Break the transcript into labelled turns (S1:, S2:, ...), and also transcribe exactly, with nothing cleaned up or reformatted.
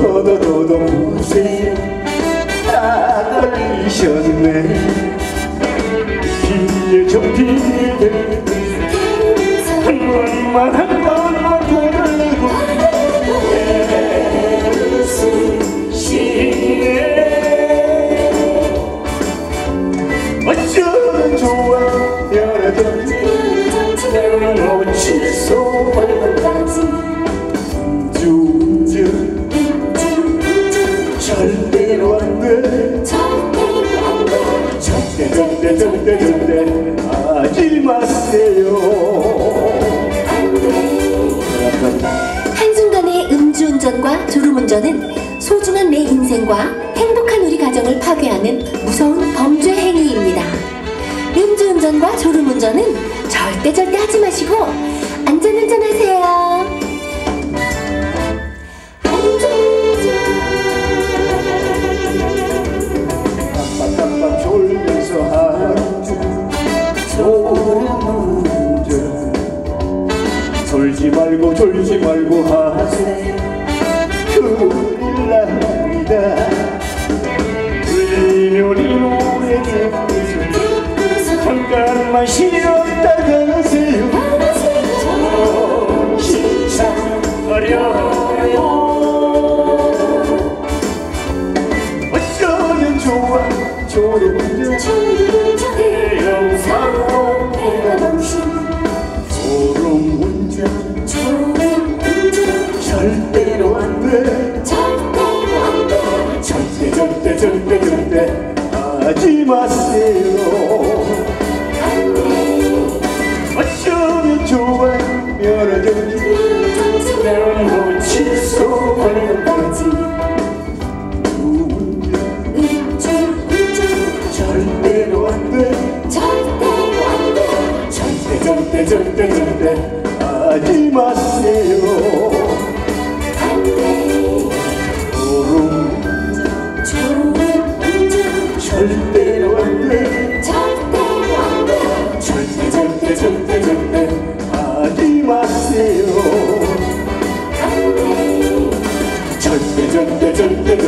S1: 도도도도 무쇠 다 걸리셨네. 비에 저 비에 한 번만 한 번만 돌고 어쩌면 좋아 여러분 놓칠 수 음주운전 절대로 안돼. 절대 절대 절대 절대 하지 마세요.
S2: 한순간의 음주운전과 졸음운전은 소중한 내 인생과 행복한 우리 가정을 파괴하는 무서운 범죄 행위입니다. 음주운전과 졸음운전은 절대 절대 하지 마시고 안전운전하세요. 안전운전.
S1: 깜빡깜빡 졸면서 하루 졸음운전 졸지 말고 졸지 말고 하세요. 큰일 납니다. 울리면 이 노래 듣고서 잠깐만 쉬었다 가세요. 정신 차려요. 어쩌면 좋아 졸음운전 대형사고 배가방신 졸음운전 절대로 안돼. 절대 절대 절대 절대 하지 마세요. 어쩌면 좋아 여러분 놓칠 수 없는 거지. 절대로 안돼. 절대 절대 절대 절대 하지 마세요. 절대로 안돼. 절대 절대 절대 절대 하지 마세요. 절대 절대 절대